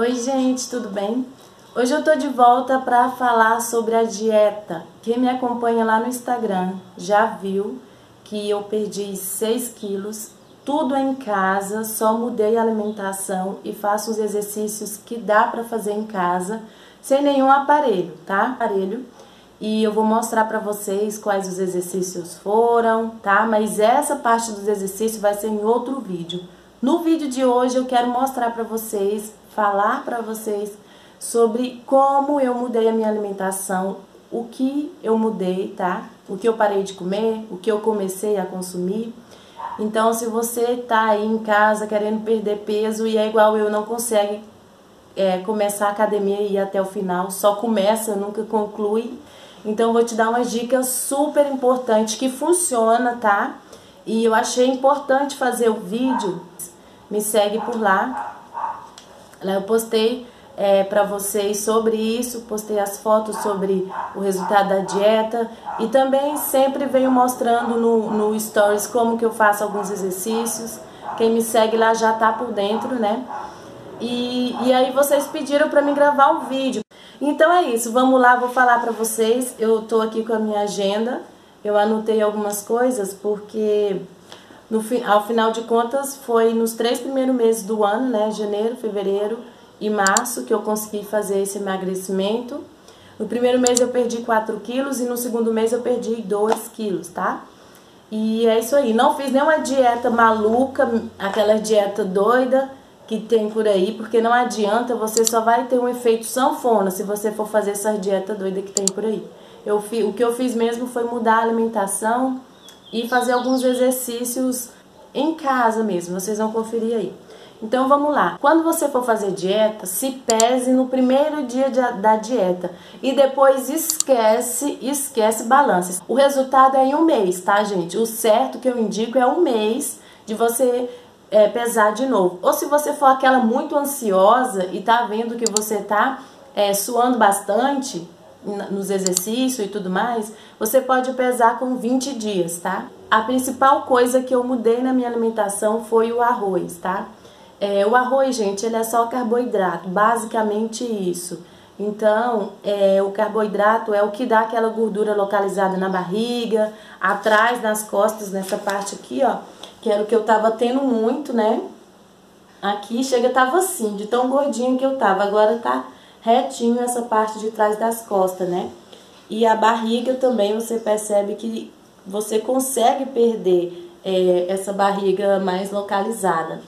Oi gente, tudo bem? Hoje eu tô de volta para falar sobre a dieta. Quem me acompanha lá no Instagram já viu que eu perdi 6 quilos, tudo em casa, só mudei a alimentação e faço os exercícios que dá para fazer em casa, sem nenhum aparelho, tá? E eu vou mostrar para vocês quais os exercícios foram, tá? Mas essa parte dos exercícios vai ser em outro vídeo. No vídeo de hoje eu quero mostrar para vocês, falar para vocês sobre como eu mudei a minha alimentação, o que eu mudei, tá? O que eu parei de comer, o que eu comecei a consumir. Então, se você tá aí em casa querendo perder peso e é igual eu, não consegue começar a academia e ir até o final, só começa, nunca conclui. Então, eu vou te dar umas dicas super importantes que funciona, tá? E eu achei importante fazer o vídeo. Me segue por lá. Lá eu postei para vocês sobre isso, postei as fotos sobre o resultado da dieta e também sempre venho mostrando no Stories como que eu faço alguns exercícios. Quem me segue lá já tá por dentro, né? E aí vocês pediram para mim gravar um vídeo. Então é isso, vamos lá, vou falar para vocês. Eu tô aqui com a minha agenda, eu anotei algumas coisas porque ao final de contas foi nos 3 primeiros meses do ano, né, janeiro, fevereiro e março, que eu consegui fazer esse emagrecimento. No primeiro mês eu perdi 4 quilos e no segundo mês eu perdi 2 quilos, tá? E é isso aí, não fiz nenhuma dieta maluca, aquela dieta doida que tem por aí, porque não adianta, você só vai ter um efeito sanfona se você for fazer essa dieta doida que tem por aí. O que eu fiz mesmo foi mudar a alimentação e fazer alguns exercícios em casa mesmo, vocês vão conferir aí. Então vamos lá, quando você for fazer dieta, se pese no primeiro dia da dieta e depois esquece balança. O resultado é em um mês, tá gente? O certo que eu indico é um mês de você pesar de novo. Ou se você for aquela muito ansiosa e tá vendo que você tá suando bastante nos exercícios e tudo mais, você pode pesar com 20 dias, tá? A principal coisa que eu mudei na minha alimentação foi o arroz, tá? O arroz, gente, ele é só carboidrato, basicamente isso. Então, o carboidrato é o que dá aquela gordura localizada na barriga, atrás, nas costas, nessa parte aqui, ó, que era o que eu tava tendo muito, né? Aqui, tava assim, de tão gordinha que eu tava, agora tá retinho essa parte de trás das costas, né? E a barriga também, você percebe que você consegue perder essa barriga mais localizada.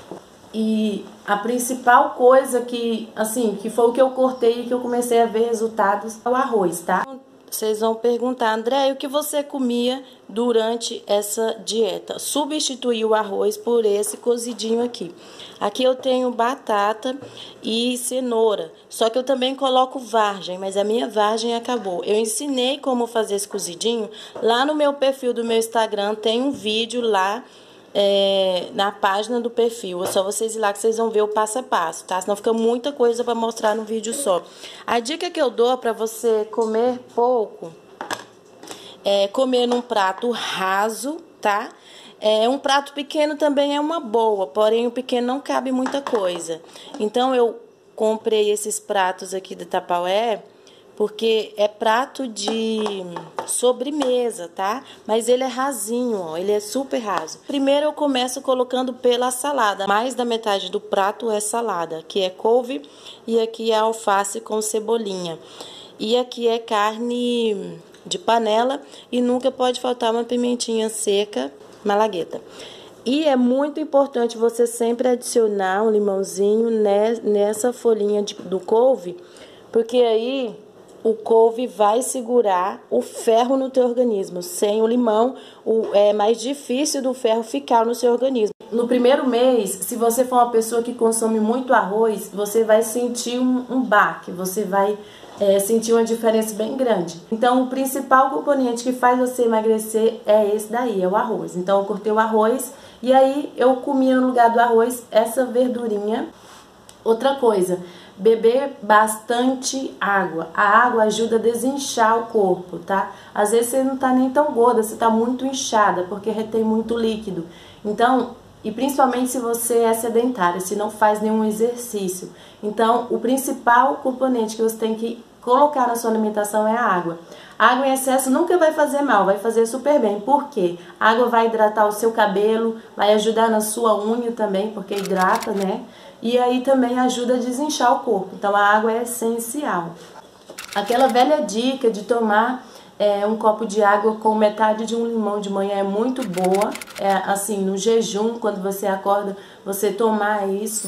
E a principal coisa que foi o que eu cortei e que eu comecei a ver resultados é o arroz, tá? Vocês vão perguntar, André, o que você comia durante essa dieta? Substituí o arroz por esse cozidinho aqui. Aqui eu tenho batata e cenoura, só que eu também coloco vargem, mas a minha vargem acabou. Eu ensinei como fazer esse cozidinho lá no meu perfil do meu Instagram, tem um vídeo lá na página do perfil. É só vocês ir lá que vocês vão ver o passo a passo, tá? Senão fica muita coisa para mostrar no vídeo só. A dica que eu dou para você comer pouco é comer num prato raso, tá? Um prato pequeno também é uma boa, porém o pequeno não cabe muita coisa. Então eu comprei esses pratos aqui do Tupperware porque é prato de sobremesa, tá? Mas ele é rasinho, ó, ele é super raso. Primeiro eu começo colocando pela salada. Mais da metade do prato é salada. Aqui é couve e aqui é alface com cebolinha. E aqui é carne de panela e nunca pode faltar uma pimentinha seca, malagueta. E é muito importante você sempre adicionar um limãozinho nessa folhinha do couve, porque aí o couve vai segurar o ferro no teu organismo. Sem o limão, é mais difícil do ferro ficar no seu organismo. No primeiro mês, se você for uma pessoa que consome muito arroz, você vai sentir um baque, você vai sentir uma diferença bem grande. Então, o principal componente que faz você emagrecer é esse daí, é o arroz. Então, eu cortei o arroz e aí eu comia no lugar do arroz essa verdurinha. Outra coisa, beber bastante água. A água ajuda a desinchar o corpo, tá? Às vezes você não tá nem tão gorda, você tá muito inchada, porque retém muito líquido. Então, E principalmente se você é sedentário, se não faz nenhum exercício. Então, o principal componente que você tem que colocar na sua alimentação é a água. A água em excesso nunca vai fazer mal, vai fazer super bem. Por quê? A água vai hidratar o seu cabelo, vai ajudar na sua unha também, porque hidrata, né? E aí também ajuda a desinchar o corpo. Então, a água é essencial. Aquela velha dica de tomar um copo de água com metade de um limão de manhã é muito boa. Assim, no jejum, quando você acorda, você tomar isso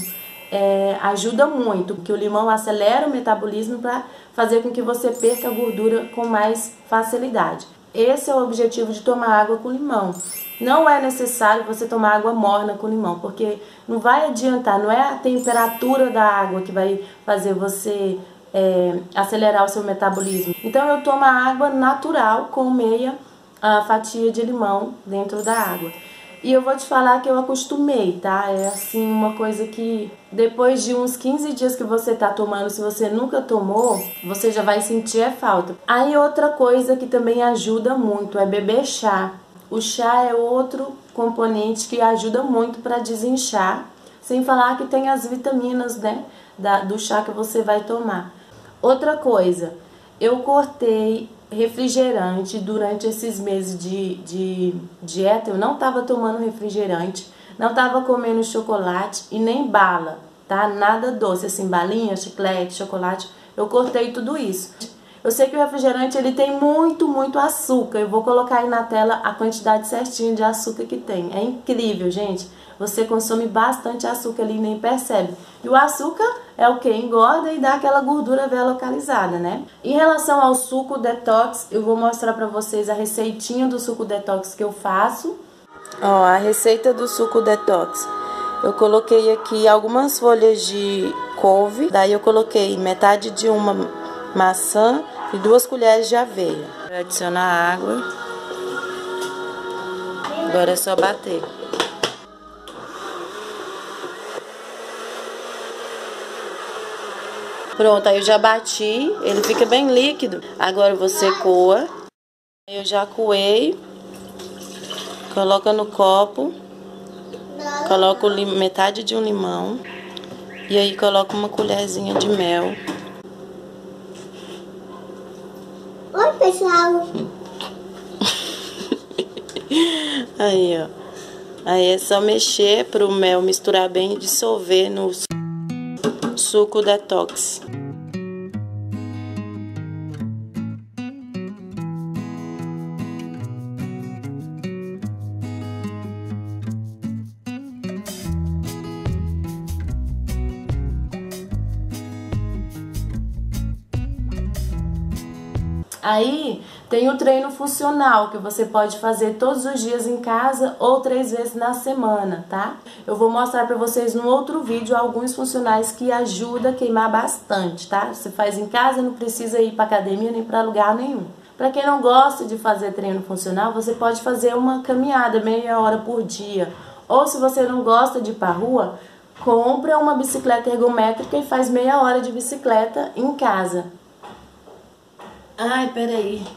ajuda muito, porque o limão acelera o metabolismo para fazer com que você perca a gordura com mais facilidade. Esse é o objetivo de tomar água com limão. Não é necessário você tomar água morna com limão, porque não vai adiantar, não é a temperatura da água que vai fazer você acelerar o seu metabolismo. Então eu tomo a água natural com meia fatia de limão dentro da água. E eu vou te falar que eu acostumei, tá? É assim uma coisa que depois de uns 15 dias que você tá tomando, se você nunca tomou, você já vai sentir falta. Aí outra coisa que também ajuda muito é beber chá. O chá é outro componente que ajuda muito para desinchar, sem falar que tem as vitaminas, né, do chá que você vai tomar. Outra coisa, eu cortei refrigerante durante esses meses de dieta. Eu não estava tomando refrigerante, não estava comendo chocolate e nem bala, tá? Nada doce, assim, balinha, chiclete, chocolate. Eu cortei tudo isso. Eu sei que o refrigerante ele tem muito açúcar. Eu vou colocar aí na tela a quantidade certinha de açúcar que tem. É incrível, gente. Você consome bastante açúcar ali e nem percebe. E o açúcar é o que? Engorda e dá aquela gordura velha localizada, né? Em relação ao suco detox, eu vou mostrar pra vocês a receitinha do suco detox que eu faço. Ó, a receita do suco detox. Eu coloquei aqui algumas folhas de couve. Daí eu coloquei metade de uma maçã e 2 colheres de aveia. Vou adicionar água. Agora é só bater. Pronto, aí eu já bati, ele fica bem líquido. Agora você coa. Eu já coei. Coloca no copo. Coloco metade de um limão. E aí coloco uma colherzinha de mel. Oi, pessoal. Aí, ó. Aí é só mexer pro mel misturar bem e dissolver no suco detox. Aí tem o treino funcional que você pode fazer todos os dias em casa ou 3 vezes na semana, tá? Eu vou mostrar pra vocês no outro vídeo alguns funcionais que ajudam a queimar bastante, tá? Você faz em casa, não precisa ir pra academia nem pra lugar nenhum. Pra quem não gosta de fazer treino funcional, você pode fazer uma caminhada meia hora por dia. Ou se você não gosta de ir pra rua, compra uma bicicleta ergométrica e faz meia hora de bicicleta em casa. Ai, peraí.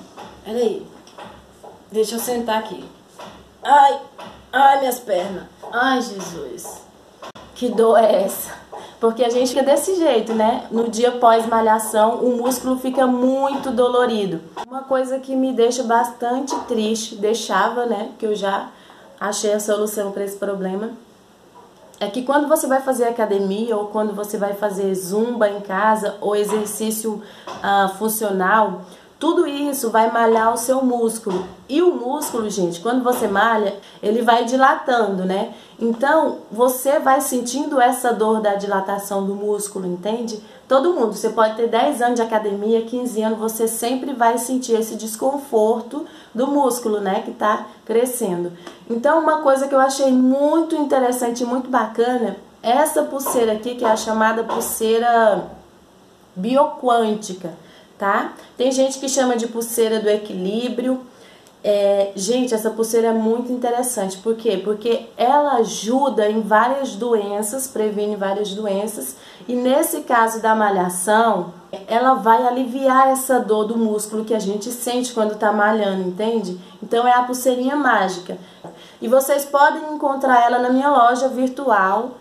Deixa eu sentar aqui. Ai, minhas pernas. Ai, Jesus. Que dor é essa? Porque a gente fica desse jeito, né? No dia pós-malhação, o músculo fica muito dolorido. Uma coisa que me deixa bastante triste, deixava, né? Que eu já achei a solução para esse problema. É que quando você vai fazer academia ou quando você vai fazer zumba em casa ou exercício funcional, tudo isso vai malhar o seu músculo. E o músculo, gente, quando você malha, ele vai dilatando, né? Então, você vai sentindo essa dor da dilatação do músculo, entende? Todo mundo, você pode ter 10 anos de academia, 15 anos, você sempre vai sentir esse desconforto do músculo, né, que tá crescendo. Então, uma coisa que eu achei muito interessante e muito bacana, essa pulseira aqui, que é a chamada pulseira bioquântica, tá? Tem gente que chama de pulseira do equilíbrio. Gente, essa pulseira é muito interessante. Por quê? Porque ela ajuda em várias doenças, previne várias doenças. E nesse caso da malhação, ela vai aliviar essa dor do músculo que a gente sente quando tá malhando, entende? Então é a pulseirinha mágica. E vocês podem encontrar ela na minha loja virtual,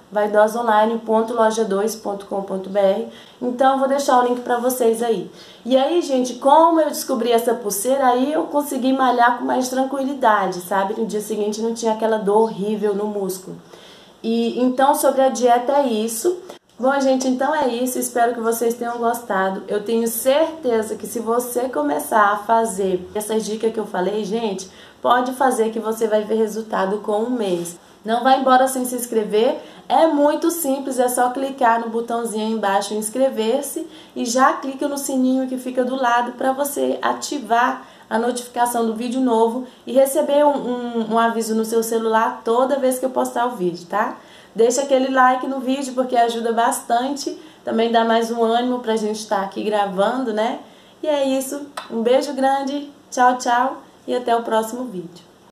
vaidosonline.loja2.com.br. Então eu vou deixar o link para vocês aí. E aí, gente, como eu descobri essa pulseira, aí eu consegui malhar com mais tranquilidade, sabe? No dia seguinte não tinha aquela dor horrível no músculo. E então sobre a dieta é isso. Bom, gente, então é isso, espero que vocês tenham gostado. Eu tenho certeza que se você começar a fazer essas dicas que eu falei, gente, pode fazer que você vai ver resultado com um mês. Não vai embora sem se inscrever, é muito simples, é só clicar no botãozinho aí embaixo inscrever-se e já clica no sininho que fica do lado para você ativar a notificação do vídeo novo e receber um aviso no seu celular toda vez que eu postar o vídeo, tá? Deixa aquele like no vídeo porque ajuda bastante, também dá mais um ânimo pra gente estar aqui gravando, né? E é isso, um beijo grande, tchau, tchau e até o próximo vídeo.